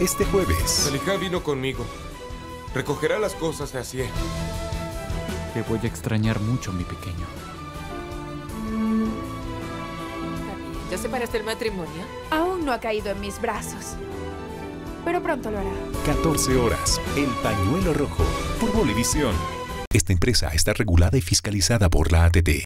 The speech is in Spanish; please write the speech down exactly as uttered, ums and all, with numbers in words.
este jueves. Salihá vino conmigo. Recogerá las cosas de Asier. Te voy a extrañar mucho, mi pequeño. ¿Ya separaste el matrimonio? Aún no ha caído en mis brazos, pero pronto lo hará. catorce horas. El pañuelo rojo. Por Bolivisión. Esta empresa está regulada y fiscalizada por la A T T.